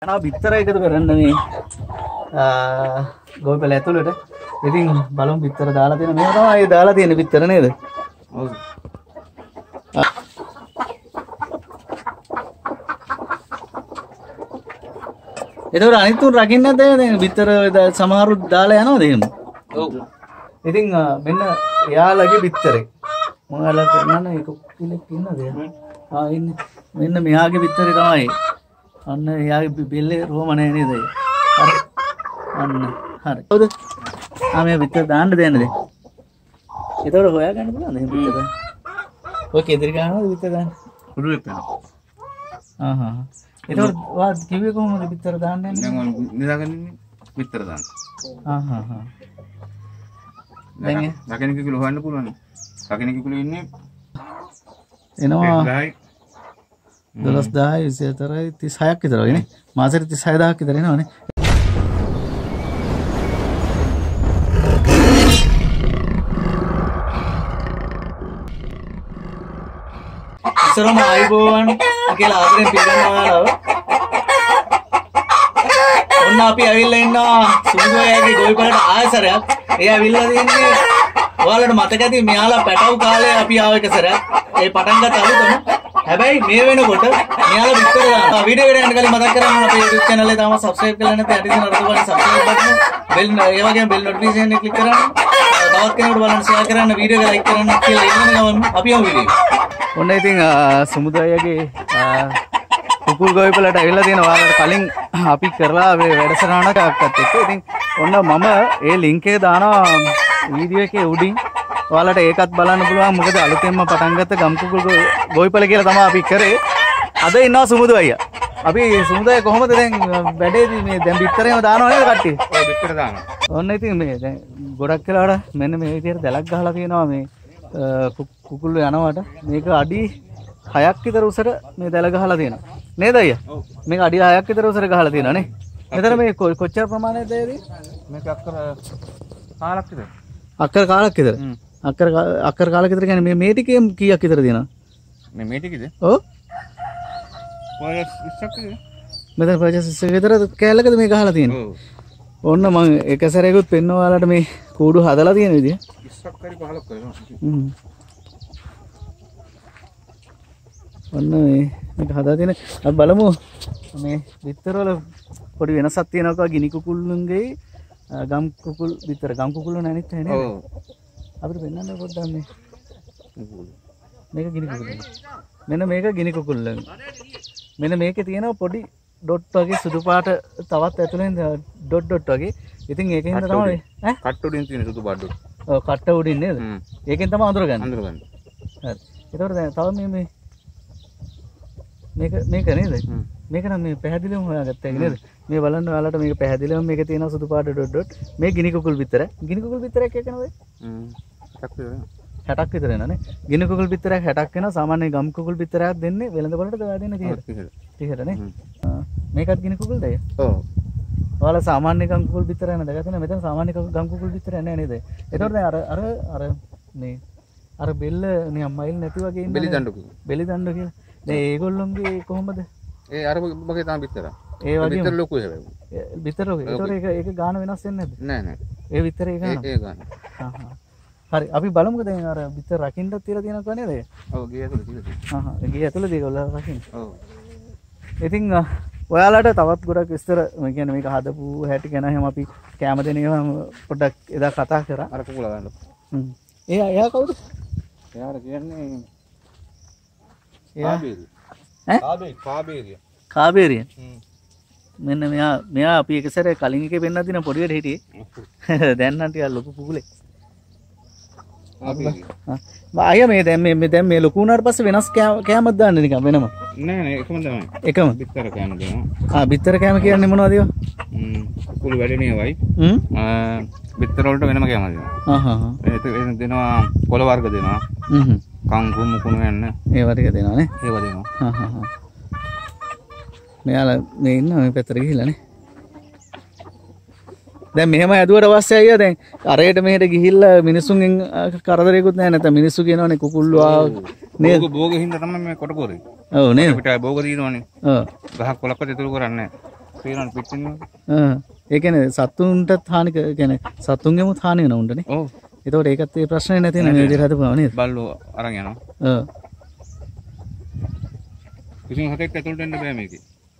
යනවා බිත්තර එකතු කරන්න මේ ගොවිපළ ඇතුළට. ඉතින් බලමු බිත්තර දාලා තියෙන මේවා තමයි ඒ දාලා තියෙන බිත්තර නේද? ඔව්. ඒතකොට අනිත් උන් රකින්න නැද්ද දැන් බිත්තර සමහරු දාලා යනවද එහෙම? ඔව්. ඉතින් මෙන්න එයාලගේ බිත්තරේ මොනවාලා කරනන එක කෙනෙක් ඉන්නද? ඉන්නේ. මෙන්න මෙයාගේ බිත්තරේ තමයි. අන්න එයාගේ බෙල්ලේ රෝම නැහැ නේද? හරි. අන්න හරි. හවුද? මේ බිත්තර දාන්න දෙන්නද? ඒතකොට හොයා ගන්න පුළුවන්ද මේ බිත්තර? ඔය කෙදිරි ගන්නවද බිත්තර දාන්න? උඩුවේ පේනවා. ඒතකොට වා කිව්වේ කොහොමද බිත්තර දාන්නේ? දැන් ඔය නිදාගන්නේ බිත්තර දාන්න. දැන් රකින්න කිලෝ හොයන්න පුළුවන්. රකින්න කිලෝ ඉන්නේ එනවා 12000 24 36ක් විතර වගේ නේ. මාසෙට 36000ක් විතර එනවනේ. ඉස්සරම ආයිබෝවන් කියලා ආදරෙන් පිළිගන්නවා. ඔන්න අපි ඇවිල්ලා ඉන්නවා සුමුදෝයාගේ ගොවිපළට ආයසරයක්. ඒ ඇවිල්ලා තින්නේ ඔයාලට මතක ඇති මෙයාලා පැටව් කාලේ අපි ආව එක සැරයක්. ඒ පටන් ගත්ත අලුතම. හැබැයි මේ වෙනකොට මෙයාලා විතර දානවා. වීඩියෝ එකට යන්න කලින් මතක් කරගන්න අපේ YouTube channel එක තාම subscribe කරලා නැත්නම් යටි තියෙන අර දුවන subscribe button bell ඒ වගේම bell notification එක click කරන්න. තවත් කෙනෙකුට බලන්න share කරන්න වීඩියෝ එක like කරන්න කියලා ඉන්න ගමන් අපි යමු වීඩියෝ. ඔන්න ඉතින් සුමුදෝයාගේ කුකුල් ගොවිපළට ඇවිල්ලා තියෙනවා. ඔයාලට කලින් අපි කරලා වැඩසටහනක් අක්කත් එක්ක. ඉතින් ඔන්න මම ඒ link එක දානවා වීඩියෝ එකේ උඩින්. ඔයාලට ඒකත් බලන්න පුළුවන්. මොකද අලුතෙන්ම පටන් ගත්ත ගම් කුකුල් ගොවිපළ කියලා තමයි අපි කරේ. අද ඉන්නවා සුමුදු අයියා. අපි සුමුදු අයියා කොහොමද දැන් වැඩේදී මේ දැන් බිත්තරේම දානවා නේද කට්ටිය? ඔව් බිත්තර දානවා. ඔන්න ඉතින් මේ දැන් ගොඩක් වෙලාවට මෙන්න මේ විදිහට දැලක් ගහලා තියෙනවා මේ කුකුල් යනවට. මේක අඩි 6ක් විතර උසට මේ දැල ගහලා තියෙනවා. නේද අයියා? ඔව්. මේක අඩි 6ක් විතර උසට ගහලා තියෙනවා නේ. මෙතන මේ කොච්චර ප්‍රමාණයක්ද ඒදී? මේක අක්කර කාලක් විතර. අක්කර කාලක් විතර. අක්කර කාලක් විතර කියන්නේ මේ ටිකේ කීයක් විතර තියෙනවද? මේ ටිකේද? ඔව්. පොයස් 20ක් විතර. මෙතන පොයස් 20ක් විතර කෑල්ලකද මේ ගහලා තියෙන්නේ? ඔව්. ඔන්න මම එක සැරේකුත් පෙන්නවා ඔයාලට මේ කූඩු හදලා තියෙන විදිය. 20ක් හරි 15ක් කරනවා. ඔන්න මේක හදලා තියෙන අපි බලමු මේ බිත්තර වල පොඩි වෙනසක් තියෙනවා ගිනි කුකුල්ලුන්ගේ ගම් කුකුල් බිත්තර ගම් කුකුල්ලු නැනිත් නේද? ඔව්. අපිට පෙන්නන්න පොඩ්ඩක් මේ මේක ගිනි කුකුල්ලු. මෙන්න මේක ගිනි කුකුල්ලු. මෙන්න මේකේ තියෙනවා පොඩි ඩොට් වගේ සුදු පාට තවත් ඇතුලෙන් ඩොට් වගේ. ඉතින් ඒකෙන්ද තමයි ඈ කට්ට උඩින් තියෙන සුදු පාට ඩොට්. ඔව් කට්ට උඩින් නේද? ඒකෙන් තමයි අඳුරගන්නේ. අඳුරගන්නේ. හරි. ඒතකොට දැන් තව මේ මේක නේද? මේක නම් මේ පැහැදිලිවම හොයාගත්තා ඒක නේද? මේ බලන්න ඔයාලට මේක පැහැදිලිවම මේක තියෙනවා සුදු පාට ඩොට්. මේ ගිනි කුකුල් බිත්තර. ගිනි කුකුල් බිත්තරයක් එකනද? 60ක් විතර එනනේ. ගිනි කුකුල් බිත්තරයක් 60ක් වෙනවා. සාමාන්‍ය ගම් කුකුල් බිත්තරයක් දෙන්නේ වෙළඳ පොළට දෙන්නේ 30ට නේ. මේකත් ගිනි කුකුල්ද? ඔව්. ඔයාලා සාමාන්‍ය ගම් කුකුල් බිත්තර යන දැකගෙන මෙතන සාමාන්‍ය ගම් කුකුල් බිත්තර නෑ නේද? ඒතකොට දැන් අර මේ අර බෙල්ල නිකන් මයිල් නැති වගේ ඉන්නේ. බෙලි දඬු කියලා. බෙලි දඬු කියලා. දැන් ඒගොල්ලොන්ගේ කොහොමද? ඒ අර මගේ තමයි බිත්තර. ඒ වගේ බිත්තර ලොකු හැබැයි. බිත්තර ලොකු. ඒතකොට ඒක ගාන වෙනස් වෙන්නේ නැද්ද? නෑ නෑ. ඒ බිත්තර ඒ ගාන. ඒ ගාන. හරි අපි බලමුකෝ දැන් අර බිත්තර රකින්නත් තියලා තියෙනවා නේද? ඔව් ගේ ඇතුළේ තියලා. ගේ ඇතුළේදී ඒගොල්ලෝ රකින්න. ඔව්. ඉතින් ඔයාලට තවත් ගොඩක් විස්තර කියන්නේ මේක හදපු හැටි ගැන එහෙම අපි කැම දෙන ඒවා පොඩ්ඩක් එදා කතා කරා. අර කුකුලා ගන්න. එයා කවුද? එයාට කියන්නේ කාබේරිය. ඈ? කාබේරිය. මෙන්න මෙයා අපි එක සැරේ කලින් එකේ පෙන්නලා දින පොඩි වෙලේ හිටියේ. දැන් නම් ටිකක් ලොකු කුකුලේ. අයියා මේ දැන් මේ ලොකු වුණාට පස්සේ වෙනස් කෑමක් දාන්න නිකන් වෙනම. නෑ එකම තමයි. එකම. බිත්තර කෑම දෙනවා. බිත්තර කෑම කියන්නේ මොනවද ඒවා? කුකුළු වැඩෙන ඒවයි. බිත්තර වලට වෙනම කෑමක් දෙනවා. ඒක දෙනවා කොළ වර්ග දෙනවා. කංගු මුකුණු යන්න. ඒවා ටික දෙනවා නේ. ඒවා දෙනවා. මෙයාලා මේ ඉන්න මේ පැත්තට ගිහිල්ලා නේ. දැන් මෙහෙම ඇදුවට පස්සේ අයියා දැන් අරයට මෙහෙට ගිහිල්ලා මිනිස්සුන්ගෙන් කරදරයක්වත් නැහැ නැත්නම් මිනිස්සු කියනවනේ කුකුල්ලු ආ නේද? බෝගෙ හින්දා තමයි මේ කොට කොරේ. ඔව් නේද? අපිට බෝග දිනවනේ. ඔව්. ගහක් කොලක්වත් ඉතුරු කරන්නේ නැහැ. පේනවා පිටින්. ඒ කියන්නේ සතුන්ටත් හානි කියන්නේ සතුන්ගේම හානි වෙන උන්ටනේ. ඔව්. ඒතකොට ඒකත් ඒ ප්‍රශ්නේ නැති නේ මේ විදිහට හදපුවා නේද? බල්ලෝ අරන් යනවා. ඔව්. කිසිම හතෙක් ඇතුළට එන්න බෑ මේකේ.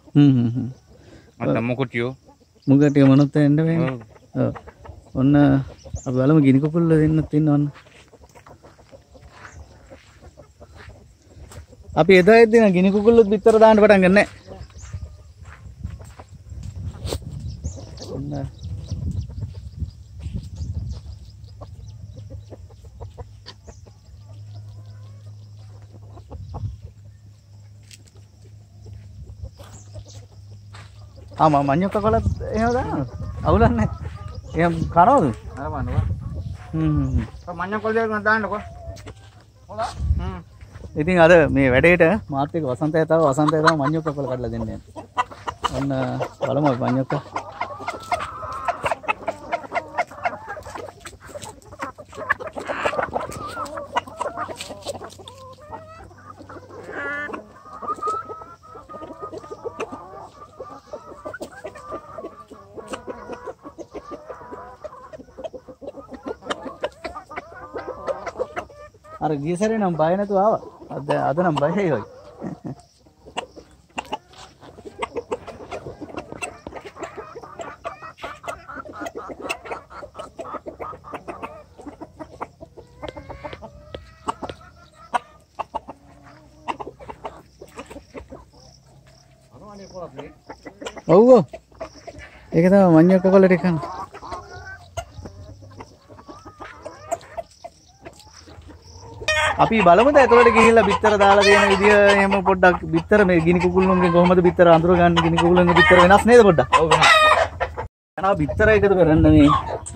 අත මොකොටියෝ. මුගටිය මොනොත් එන්න බෑනේ. ඔව්. ඔන්න අපි බලමු ගිනි කුකුල්ල දෙන්නත් ඉන්නවන්න. අපි එදා එද්දින ගිනි කුකුල්ලුත් බිත්තර දාන්න පටන් ගන්නෑ. ඔන්න මඤ්ඤොක්ක කොලත් එහෙම දානවද? අවුලක් නැහැ. එහෙම කනවද? අර බලන්න. මඤ්ඤොක්ක කොල දෙක දාන්නකෝ. හොඳයි. ඉතින් අද මේ වැඩේට මාත් එක්ක වසන්තය තව මඤ්ඤොක්ක කොල කඩලා දෙන්නේ. ඔන්න බලමු අපි මඤ්ඤොක්ක. අර ගිය සැරේ නම් බය නැතුව ආවා. අද නම් බයයි වගේ. ඔව්. ඒක තමයි මඤ්ඤොක්ක කොල ටික කන්න. අපි බලමුද ඇතුළට ගිහිල්ලා බිත්තර දාලා දෙන විදිය එහෙම පොඩ්ඩක් බිත්තර මේ ගිනි කුකුල්ලුන්ගේ කොහොමද බිත්තර අඳුර ගන්න ගිනි කුකුල්ලුන්ගේ බිත්තර වෙනස් නේද පොඩ්ඩක්? ඔව් වෙනස්. යනවා බිත්තර එකතු කරන්න මේ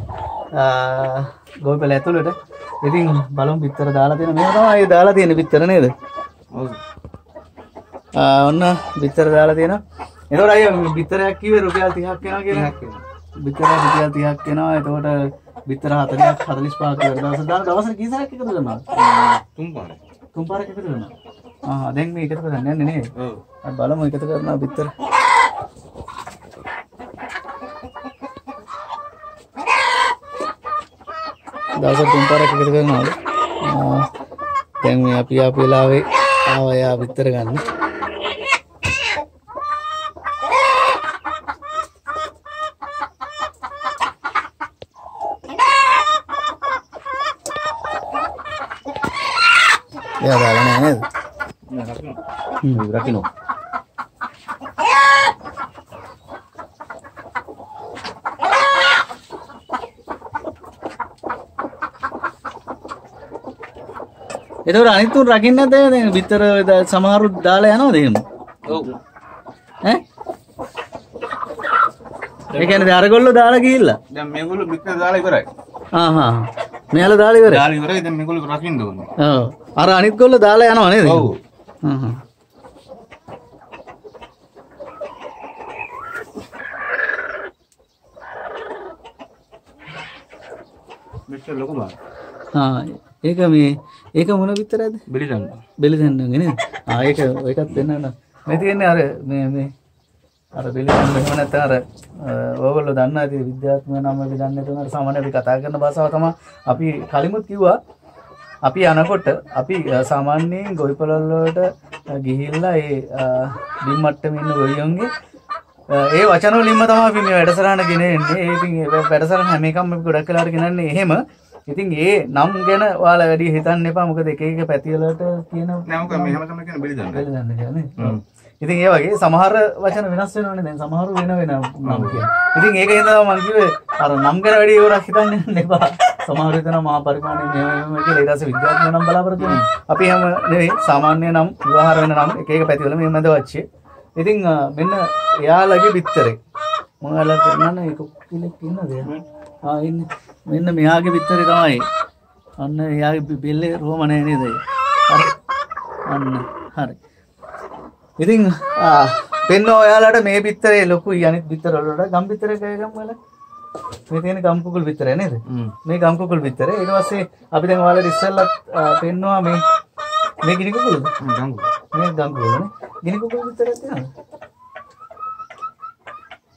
ගොවිපළ ඇතුළට. ඉතින් බලමු බිත්තර දාලා තියෙන මේවා තමයි ඒ දාලා තියෙන බිත්තර නේද? ඔව්. ඔන්න බිත්තර දාලා තියෙනවා. එතකොට අයියා බිත්තරයක් කිව්වේ රුපියල් 30ක් වෙනවා කියලා. බිත්තරයක් රුපියල් 30ක් වෙනවා. එතකොට බිත්තර 40ක් 45ක් දවස් දාන දවසට කී සැරයක් එකතු කරනවද? තුන් පාරක් එකතු කරනවා. දැන් මේ එකතු කරන්නේ නැහැ නේද? ඔව්. අපි බලමු එකතු කරනවා බිත්තර. දවසට තුන් පාරක් එකතු කරනවා. දැන් මේ අපි ආපු වෙලාවේ ආවා යා බිත්තර ගන්න. Ya දාලා නැහැ නේද? රකින්න. ඒතකොට අනිත් උන් රකින්න නැද්ද දැන් බිත්තර සමහරු දාලා යනවද එහෙම? ඔව්. ඈ? ඒ කියන්නේ අරගොල්ලෝ දාලා ගිහිල්ලා. දැන් මේගොල්ලෝ බිත්තර දාලා ඉවරයි. මෙයාලා දාලා ඉවරයි. දාලා ඉවරයි දැන් මේගොල්ලෝ රකින්න ඕනේ. ඔව්. අර අනිත් ගොල්ලෝ දාලා යනවා නේද? ඔව්. මෙච්චර ලොකු බා. ඒක මොන බිත්තරද? බෙලිදන්න. බෙලිදන්නගේ නේද? ඒකත් දෙන්න. මේ තියෙන්නේ අර මේ අර බෙලිදන්න එහෙම නැත්නම් අර ඕගොල්ලෝ දන්නා ඉතින් විද්‍යාත්මක නම් අපි දන්නේ නැතුන අර සාමාන්‍ය අපි කතා කරන භාෂාව තමයි අපි කලිමුත් කිව්වා. අපි යනකොට අපි සාමාන්‍යයෙන් ගොවිපළ වලට ගිහිල්ලා ඒ බිම් මට්ටමේ ඉන්න ගොවියන්ගේ ඒ වචන වලින්ම තමයි අපි මේ වැඩසටහන ගෙනෙන්නේ. ඒ ඉතින් ඒ වැඩසටහන හැම එකම අපි ගොඩක් වෙලාවට ගෙනන්නේ එහෙම. ඉතින් ඒ නම් ගැන ඔයාලා වැඩි හිතන්න එපා. මොකද එක එක පැති වලට කියන නෑ මොකද මේ හැමතැනම කියන බෙලිදන්න. බෙලිදන්න කියන්නේ. ඉතින් ඒ වගේ සමහර වචන වෙනස් වෙනවනේ. දැන් සමහරු වෙන නම් කියන. ඉතින් ඒක හින්දා මම කිව්වේ අර නම් ගැන වැඩි ඒවරක් හිතන්න යන්න එපා. සමහර විට නම් මහා පරිමාණයේ මෙහෙම කියලා ඊට පස්සේ විද්‍යාත්මක නම් බලාපොරොත්තු වෙනවා. අපි හැම නෙවෙයි සාමාන්‍ය නම් විවහාර වෙන නම් එක එක පැති වල මේ මැද වච්චේ. ඉතින් මෙන්න එයාලගේ බිත්තරේ. මම ඔයාලට පෙන්නන්න ඒක කිලෙක් ඉන්නද? ඉන්නේ. මෙන්න මෙයාගේ බිත්තරේ තමයි. අන්න එයාගේ බෙල්ලේ රෝම නැහැ නේද? හරි. අන්න හරි. ඉතින් පෙන්න ඔයාලට මේ බිත්තරේ ලොකුයි අනිත් බිත්තර වලට ගම් බිත්තරේ ගම් වල මේ තියෙන ගම් කුකුල් බිත්තරේ නේද? මේ ගම් කුකුල් බිත්තරේ ඊට පස්සේ අපි දැන් ඔයාලට ඉස්සෙල්ලා පෙන්නවා මේ ගිනි කුකුල්ද? මේ ගම් කුකුල්නේ. ගිනි කුකුල් බිත්තරයක් තියෙනවද?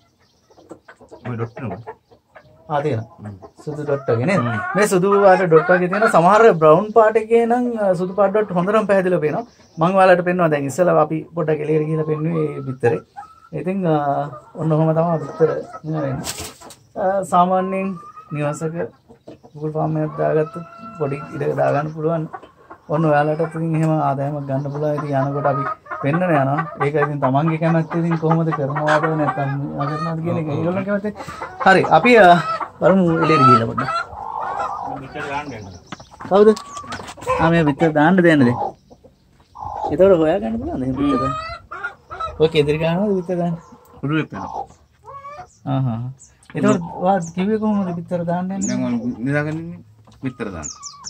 ඔය ඩොට් නේ. තියෙනවා. සුදු ඩොට් වගේ නේද? මේ සුදු වාට ඩොට් වගේ තියෙන සමහර බ්‍රවුන් පාට එකේ නම් සුදු පාට ඩොට් හොඳටම පැහැදිලිව පේනවා. මම ඔයාලට පෙන්වනවා දැන් ඉස්සෙල්ලා අපි පොඩ්ඩක් එළියට ගිහලා පෙන්නුවේ මේ බිත්තරේ. ඉතින් ඔන්න ඔහම තමයි බිත්තර වෙන්නේ. සාමාන්‍යයෙන් නිවසක Google ෆාම් එකක් දාගත්තොත් පොඩි ඉඩක දාගන්න පුළුවන්. ඔන්න ඔයාලට ඉතින් එහෙම ආදායමක් ගන්න පුළුවන්. ඉතින් යනකොට අපි පෙන්නන යනවා. ඒක ඉතින් තමන්ගේ කැමැත්ත ඉතින් කොහොමද කරනවාද නැත්නම් කරනවාද කියන එක ඒගොල්ලෝ කැමැත්ත. හරි අපි බලමු එළියට ගිහලා පොඩ්ඩක්. බිත්තර දාන්න යන්න. කවුද? මේ බිත්තර දාන්න දෙන්නද? ඒතකොට හොයා ගන්න පුළුවන්ද මේ බිත්තර? ඔය කෙදිරි ගන්නවද බිත්තර දාන්න? උඩුවේ පේනවා. ඒතකොට වා කිව්වේ කොහොමද බිත්තර දාන්න යන්නේ? දැන් ඔය නිදාගෙන ඉන්නේ බිත්තර දාන්න.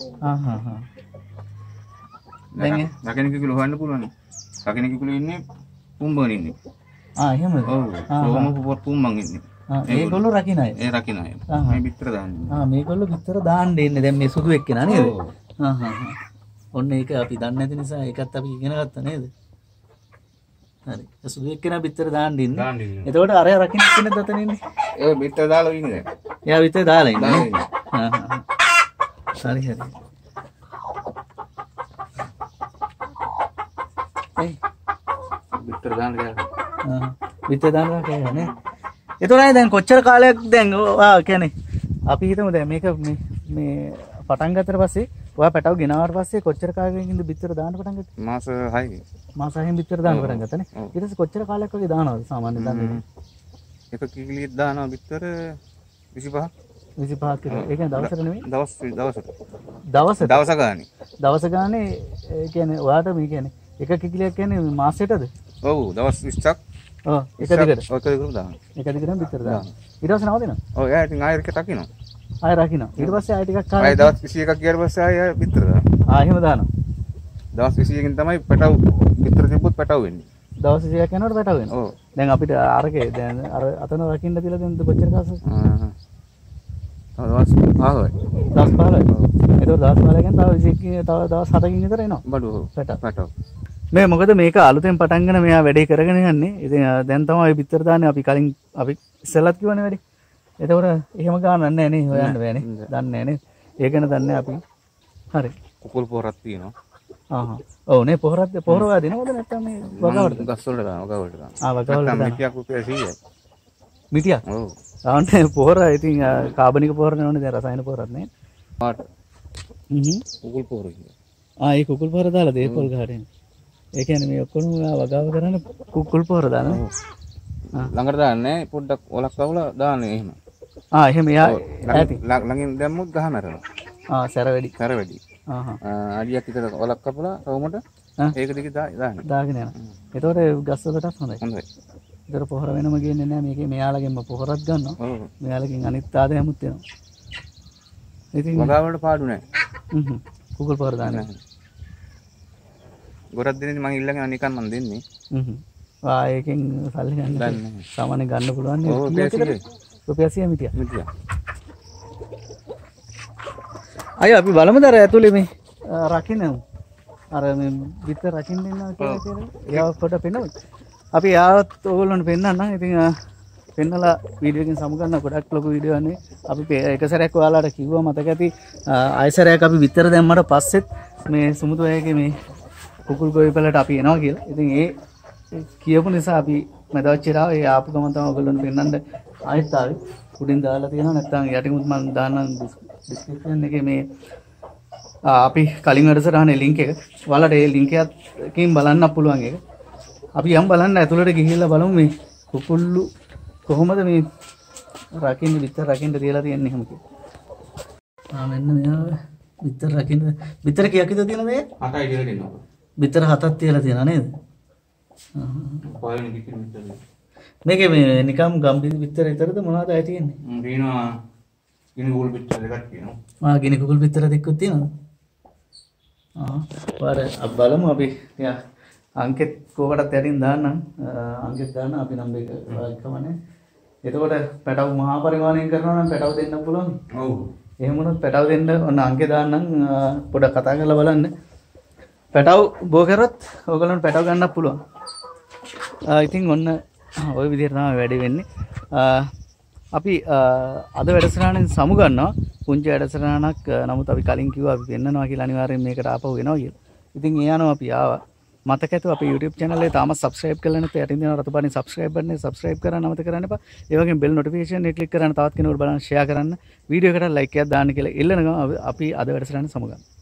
දැන් රකින්න කිකුල හොයන්න පුළුවන්. රකින්න කිකුල ඉන්නේ පුම්බන් ඉන්නේ. එහෙමද? ඔව්. කොහොම පුම්බන් ඉන්නේ. මේගොල්ලෝ රකින්න අය. ඒ රකින්න අය. මේ බිත්තර දාන්නේ. මේගොල්ලෝ බිත්තර දාන්න ඉන්නේ. දැන් මේ සුදු එක්කෙනා නේද? ඔන්න ඒක අපි දන්නේ නැති නිසා ඒකත් අපි ඉගෙන ගත්තා නේද? හරි. සුදු එක්කෙනා බිත්තර දාන්න ඉන්නේ. එතකොට අර රකින්න කෙනෙක් දතන ඉන්නේ. ඒ බිත්තර දාලා ඉන්නේ දැන්. එයා බිත්තර දාලා ඉන්නේ. හරි හරි. බිත්තර දාන්න ගියා. බිත්තර දාන්න කියන්නේ. එතකොට දැන් කොච්චර කාලයක් දැන් කියන්නේ අපි හිතමු දැන් මේක මේ පටන් ගත්තට පස්සේ ඔයා පැටව ගෙනාවට පස්සේ කොච්චර කාලයකින්ද බිත්තර දාන්න පටන් ගත්තේ? මාස 6කින්. මාස 6කින් බිත්තර දාන්න පටන් ගත්තා නේ. ඊට පස්සේ කොච්චර කාලයක් වගේ දානවද සාමාන්‍යයෙන් දාන්නේ? එක කිකිලියක් දානවා බිත්තර 25ක්. 25ක් කියලා. ඒ කියන්නේ දවසට නෙමෙයි? දවසට. දවස ගානේ. දවස ගානේ ඒ කියන්නේ ඔයාට මේ කියන්නේ එක කිකිලියක් කියන්නේ මාසෙටද? ඔව් දවස් 20ක්. එක දිගට. ඔය දිගට දානවා. එක දිගටම බිත්තර දානවා. ඊට පස්සේ නවතිනවා? ඔව් එයා ඉතින් ආයෙත් රකින්න. ආයෙ රකින්න. ඊට පස්සේ ආයෙ ටිකක් කාලයක් ආයෙ දවස් 21ක් ගියාට පස්සේ ආයෙ බිත්තර දානවා. එහෙම දානවා. දවස් 21කින් තමයි පැටව බිත්තර තිබ්බොත් පැටව වෙන්නේ. දවස් 20ක් යනකොට පැටව වෙනවා. ඔව්. දැන් අපිට අරකේ දැන් අර අතන රකින්න තියලා දැන් කොච්චර කාසද? දවස් 15යි. දවස් 15යි. ඒක දවස් 15 කියන්නේ තව 20කින් තව දවස් 7කින් විතර එනවා. බඩු පැටව. මේ මොකද මේක අලුතෙන් පටන් ගන්න මෙයා වැඩේ කරගෙන යන්නේ. ඉතින් දැන් තමයි බිත්තර දාන්නේ අපි කලින් අපි ඉස්සෙල්ලත් කිව්වනේ වැඩේ. එතකොට එහෙම ගානක් නැහැ නේ හොයන්න බෑනේ. දන්නේ නැහැ නේ. ඒක ගැන දන්නේ අපි. හරි. කුකුල් පොරක් තියෙනවා. ඔව් නේ පොහොර දෙනවද නැත්නම් මේ වගාවටද? ගස් වලට දානවා වගාවලට දානවා. වගාවලට දානවා. මිටියක් රුපියල් 100යි. මිටියක්? ඔව්. ආන්නේ පොහොර ඉතින් කාබනික පොහොර නෙවෙයි දැන් රසායන පොහොරක් නේ. පාට. කුකුල් පොහොර කියන්නේ. ඒ කුකුල් පොහොර දාලා දේපොල් ගහගෙන. ඒ කියන්නේ මේ ඔක්කොම වගාව කරන්නේ කුකුල් පොහොර දානවා. ළඟට දාන්නේ පොඩ්ඩක් ඔලක් කවලා දාන්නේ එහෙම. එහෙම යා ඇති. ළඟින් දැම්මොත් ගහ මැරෙනවා. සැර වැඩි. සැර වැඩි. අඩියක් විතර ඔලක් කපලා කවුමට ඒක දිගේ දාන්න. දාගෙන යනවා. එතකොට ගස් වලටත් හොඳයි. හොඳයි. ඒතර පොහොර වෙනම ගියන්නේ නැහැ. මේකේ මෙයාලගෙන්ම පොහොරක් ගන්නවා. ඔව්. මෙයාලගෙන් අනිත් ආදායමුත් වෙනවා. ඉතින් වගාවලට පාඩු නැහැ. කුකුල් පොහොර දාන්නේ. ගොඩක් දෙනෙක් මම ඉල්ලගෙන නිකන් මම දෙන්නේ. ඒකෙන් සල්ලි ගන්න සාමාන්‍ය ගන්න පුළුවන් නේ. ඔව් රුපියල් 100 මිටියක්. අයියෝ අපි බලමුද අර ඇතුලේ මේ රකින්න අර මේ බිත්තර රකින්න ඉන්නවා කියලා. ඒවා පොඩ පෙන්නමු. අපි යාවත් ඕගොල්ලන්ට පෙන්නන්නම්. ඉතින් පෙන්නලා වීඩියෝ එකකින් සමු ගන්න ගොඩක් ලොකු වීඩියෝ අනේ. අපි එක සැරයක් ඔයාලට කිව්වා මතක ඇති. ආයෙසරයක් අපි බිත්තර දැම්මට පස්සෙත් මේ සුමුතු අයගේ මේ කුකුල් ගොවිපළට අපි එනවා කියලා. ඉතින් ඒ කියපු නිසා අපි මැදවච්චිරාව ඒ ආපු ගමන් තමයි ඔයගොල්ලන්ට පෙන්නන්න ආයෙත් ආවේ. උඩින් දාලා තියෙනවා නැත්නම් යටිමුත් මම දාන්නම් ඩිස්ක්‍රිප්ෂන් එකේ මේ අපි කලින් වැඩසටහනේ link එක. ඔයාලට ඒ link එකකින් බලන්න පුළුවන් ඒක. අපි යම් බලන්න ඇතුළට ගිහිල්ලා බලමු මේ කුකුල්ලු කොහොමද මේ රකින්න බිත්තර රකින්න තියලා තියෙන්නේ එහෙම කියලා. මෙන්න මෙයා බිත්තර රකින්න බිත්තර කීයක් විතර තියෙනවද මේ? 8යි කියලා දෙනවා. බිත්තර 7ක් තියලා තියෙනවා නේද? පළවෙනි කිකිලි බිත්තර. මේකේ මේ නිකම් ගම්බිලි බිත්තර විතරද මොනවද ආයි තියෙන්නේ? තියෙනවා ගිනි කුකුල් බිත්තර දෙකක් තියෙනවා. ගිනි කුකුල් බිත්තර දෙකක් තියෙනවද? බලමු අපි අංකෙත් කෝකටත් යටින් දාන්නම්. අංකෙත් දාන්න අපි නම් මේක කමන්නේ. එතකොට පැටව මහා පරිමාණයෙන් කරනවා නම් පැටව දෙන්න පුළුවන්. ඔව්. එහෙම වුණොත් පැටව දෙන්න ඔන්න අංකේ දාන්නම්. පොඩක් කතා කරලා බලන්න. පැටව බෝ කරොත් ඔයගොල්ලන්ට පැටව ගන්නත් පුළුවන්. ඉතින් ඔන්න ওই විදිහට තමයි වැඩි වෙන්නේ. අපි අද වැඩසටහනෙන් සමු ගන්නවා. පුංචි වැඩසටහනක්. නමුත් අපි කලින් කිව්වා අපි වෙන්නනවා කියලා අනිවාර්යෙන් මේකට ආපහු එනවා කියලා. ඉතින් ඒ යනවා අපි ආවා. මතක ඇතුව අපේ YouTube channel එක තාම subscribe කරලා නැත්නම් යටින් දෙන රතු පාටින් subscribe button එක subscribe කරන්න අමතක කරන්න එපා. ඒ වගේම bell notification එක click කරන්න තවත් කෙනෙකුට බලන්න share කරන්න. වීඩියෝ එකට like එකක් දාන්න කියලා ඉල්ලන ගමන් අපි අද වැඩසටහන සමු ගන්නවා.